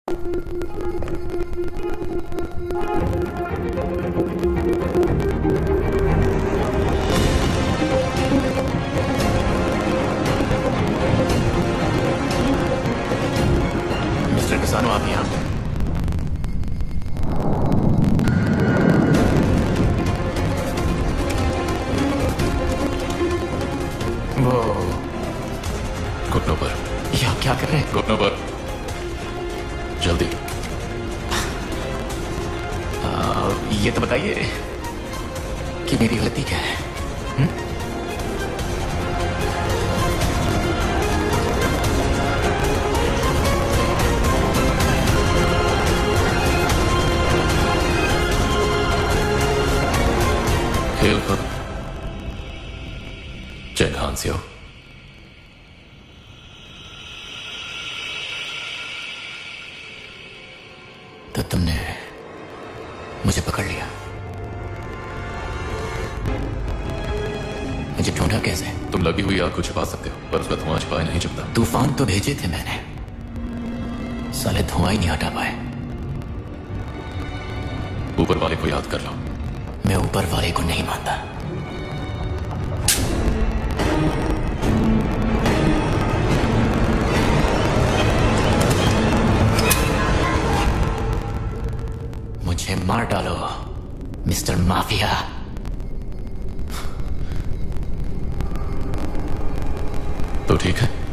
Mister किसानो, आप यहाँ वो घुटनों पर। ये आप क्या कर रहे हैं? घुटनों पर, जल्दी। ये तो बताइए कि मेरी गलती क्या है? खेल खत्म। जंग हान-सेok। तो तुमने मुझे पकड़ लिया। मुझे ढूंढा कैसे? तुम लगी हुई आग को छिपा सकते हो, पर उसका धुआं छिपाए नहीं छिपता। तूफान तो भेजे थे मैंने, साले धुआं ही नहीं हटा पाए। ऊपर वाले को याद कर लो। मैं ऊपर वाले को नहीं मानता। मुझे मार डालो मिस्टर माफिया। तो ठीक है।